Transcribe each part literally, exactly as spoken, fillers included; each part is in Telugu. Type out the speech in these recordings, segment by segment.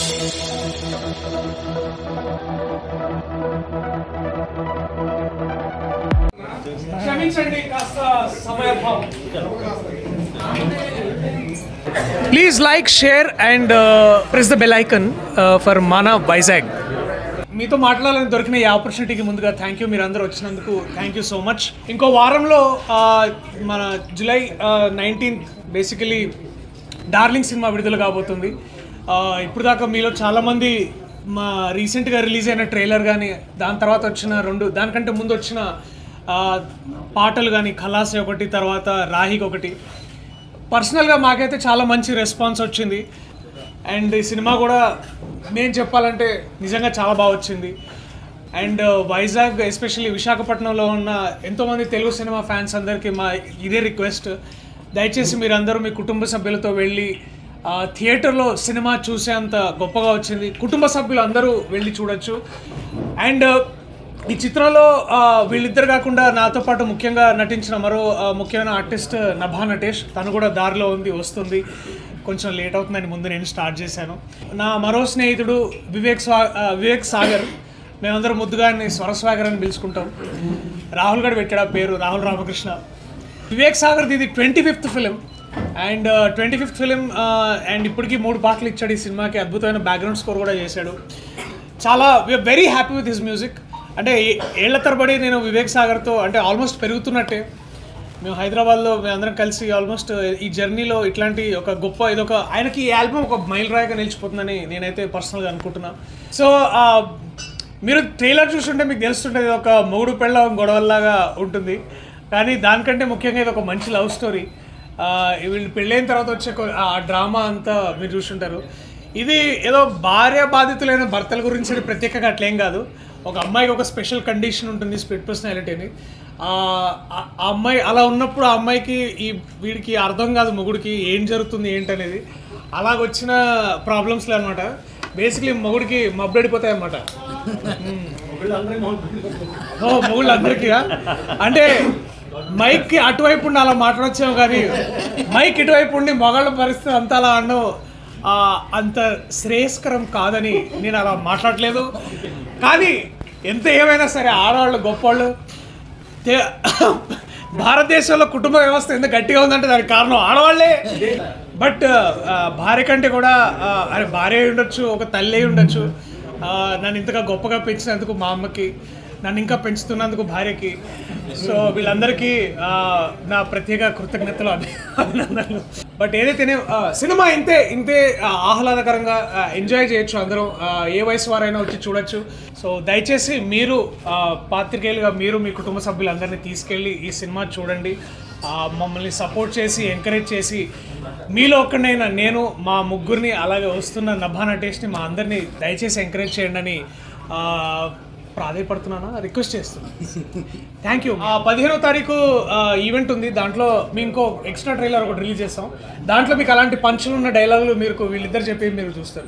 క్షమించండి కాస్త సమయాభావం. Please like, share and press the bell icon for మన వైజాగ్. మీతో మాట్లాడాలని దొరికిన ఈ ఆపర్చునిటీకి ముందుగా థ్యాంక్ యూ. మీరు అందరూ వచ్చినందుకు థ్యాంక్ యూ సో మచ్. ఇంకో వారంలో మన July nineteenth basically darling cinema విడుదల కాబోతుంది. ఇప్పుడు దాకా మీలో చాలామంది మా రీసెంట్గా రిలీజ్ అయిన ట్రైలర్ కానీ, దాని తర్వాత వచ్చిన రెండు దానికంటే ముందు వచ్చిన పాటలు కానీ, ఖలాసే ఒకటి, తర్వాత రాహిక్ ఒకటి, పర్సనల్గా మాకైతే చాలా మంచి రెస్పాన్స్ వచ్చింది. అండ్ ఈ సినిమా కూడా నేను చెప్పాలంటే నిజంగా చాలా బాగా వచ్చింది. అండ్ వైజాగ్ ఎస్పెషల్లీ విశాఖపట్నంలో ఉన్న ఎంతోమంది తెలుగు సినిమా ఫ్యాన్స్ అందరికీ మా ఇదే రిక్వెస్ట్, దయచేసి మీరందరూ మీ కుటుంబ సభ్యులతో వెళ్ళి థియేటర్లో సినిమా చూసేంత గొప్పగా వచ్చింది. కుటుంబ సభ్యులు అందరూ వెళ్ళి చూడొచ్చు. అండ్ ఈ చిత్రంలో వీళ్ళిద్దరు కాకుండా నాతో పాటు ముఖ్యంగా నటించిన మరో ముఖ్యమైన ఆర్టిస్ట్ నభా నటేష్, తను కూడా దారిలో ఉంది, వస్తుంది. కొంచెం లేట్ అవుతుందని ముందు నేను స్టార్ట్ చేశాను. నా మరో స్నేహితుడు వివేక్ స్వా వివేక్ సాగర్, మేమందరం ముద్దుగా స్వరస్వాగర్ అని పిలుచుకుంటాం. రాహుల్ గడ్ పెట్టాడు పేరు, రాహుల్ రామకృష్ణ. వివేక్ సాగర్ ఇది twenty fifth film and twenty fifth film and ఇప్పటికీ మూడు పాటలు ఇచ్చాడు ఈ సినిమాకి. అద్భుతమైన బ్యాక్గ్రౌండ్ స్కోర్ కూడా చేశాడు. చాలా we are very happy with his music. అంటే ఏళ్ల తరబడి నేను వివేక్ సాగర్తో అంటే ఆల్మోస్ట్ పెరుగుతున్నట్టే. మేము హైదరాబాద్లో మేమందరం కలిసి ఆల్మోస్ట్ ఈ జర్నీలో ఇట్లాంటి ఒక గొప్ప ఇదొక ఆయనకి ఈ ఆల్బమ్ ఒక మైల్ రాయిగా నిలిచిపోతుందని నేనైతే పర్సనల్గా అనుకుంటున్నాను. సో మీరు ట్రైలర్ చూస్తుంటే మీకు తెలుస్తుంటుంది ఒక మొగుడు పెళ్ళ గొడవల్లాగా ఉంటుంది, కానీ దానికంటే ముఖ్యంగా ఇది ఒక మంచి లవ్ స్టోరీ. వీళ్ళు పెళ్ళైన తర్వాత వచ్చే ఆ డ్రామా అంతా మీరు చూస్తుంటారు. ఇది ఏదో భార్య బాధితులైన భర్తల గురించి ప్రత్యేకంగా అట్లేం కాదు. ఒక అమ్మాయికి ఒక స్పెషల్ కండిషన్ ఉంటుంది, స్ప్లిట్ పర్సనాలిటీని. ఆ అమ్మాయి అలా ఉన్నప్పుడు ఆ అమ్మాయికి ఈ వీడికి అర్థం కాదు మొగుడికి ఏం జరుగుతుంది ఏంటనేది. అలాగొచ్చిన ప్రాబ్లమ్స్లో అనమాట. బేసిక్లీ మొగుడికి మబ్బడిపోతాయి అన్నమాట. ఓ మొగుళ్ళు అందరికీ అంటే మైక్కి అటువైపు ఉండి అలా మాట్లాడొచ్చాము, కానీ మైక్ ఇటువైపు ఉండి మొగాళ్ళ పరిస్థితి అంతా అలా అన్నో అంత శ్రేయస్కరం కాదని నేను అలా మాట్లాడలేదు. కానీ ఎంత ఏమైనా సరే ఆడవాళ్ళు గొప్పవాళ్ళు. భారతదేశంలో కుటుంబ వ్యవస్థ ఎంత గట్టిగా ఉందంటే దానికి కారణం ఆడవాళ్ళే. బట్ భార్య కంటే కూడా అరే భార్య ఉండొచ్చు, ఒక తల్లి ఉండొచ్చు. నన్ను ఇంతగా గొప్పగా పెంచినందుకు మా అమ్మకి, నన్ను ఇంకా పెంచుతున్నందుకు భార్యకి, సో వీళ్ళందరికీ నా ప్రత్యేక కృతజ్ఞతలు, అభినందనలు. బట్ ఏదైతేనే సినిమా ఇంతే ఇంతే ఆహ్లాదకరంగా ఎంజాయ్ చేయొచ్చు అందరం, ఏ వయసు వారైనా వచ్చి చూడొచ్చు. సో దయచేసి మీరు పాత్రికేయులుగా మీరు మీ కుటుంబ సభ్యులందరినీ తీసుకెళ్ళి ఈ సినిమా చూడండి. మమ్మల్ని సపోర్ట్ చేసి ఎంకరేజ్ చేసి మీలో ఒక్కడైనా నేను మా ముగ్గురిని అలాగే వస్తున్న నభా నటేష్ని మా అందరినీ దయచేసి ఎంకరేజ్ చేయండి అని ప్రాధాయపడుతున్నాను, రిక్వెస్ట్ చేస్తున్నాను. Thank you. పదిహేనో తారీఖు ఈవెంట్ ఉంది, దాంట్లో మేము ఇంకో ఎక్స్ట్రా ట్రైలర్ ఒకటి రిలీజ్ చేస్తాం. దాంట్లో మీకు అలాంటి పంచులు ఉన్న డైలాగులు మీరు వీళ్ళిద్దరు చెప్పి మీరు చూస్తారు.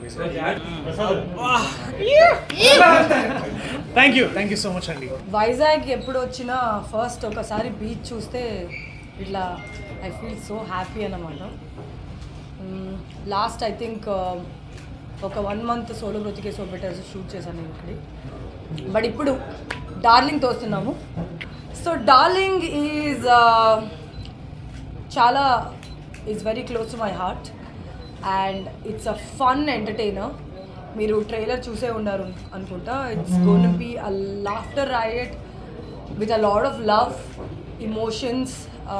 Thank you thank you so much అండి. వైజాగ్ ఎప్పుడు వచ్చినా ఫస్ట్ ఒకసారి బీచ్ చూస్తే ఇట్లా ఐ ఫీల్ సో హ్యాపీ అన్నమాట. లాస్ట్ ఐ థింక్ ఒక వన్ మంత్ సోలో బ్రతికే సో బెటర్ షూట్ చేశాను నేను ఇక్కడ. బట్ ఇప్పుడు డార్లింగ్తో వస్తున్నాము. సో డార్లింగ్ ఈజ్ చాలా is very close to my heart and it's a fun entertainer. మీరు ట్రైలర్ చూసే ఉన్నారు అనుకుంటా. It's gonna be a laughter ride with a lot of love, emotions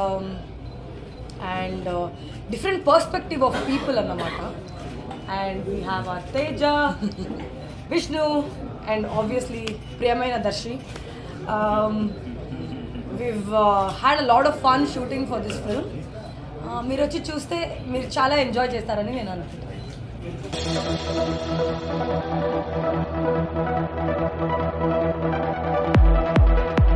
and different perspective of people అన్నమాట. And we have our Teja, Vishnu and obviously Priyamaina Darshi. Um, we've uh, had a lot of fun shooting for this film. మీరు వచ్చి చూస్తే మీరు చాలా ఎంజాయ్ చేస్తారని నేను అనుకుంటున్నాను.